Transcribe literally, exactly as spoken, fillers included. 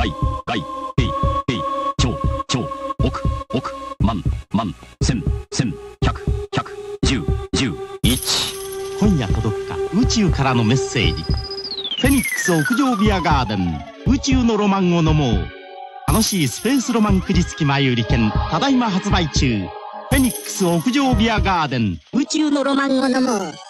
外外平平超超億億万万千千百百十十一。今夜届くか宇宙からのメッセージ。フェニックス屋上ビアガーデン、宇宙のロマンを飲もう。楽しいスペースロマンくじ付き前売り券ただいま発売中。フェニックス屋上ビアガーデン、 宇宙のロマンを飲もう。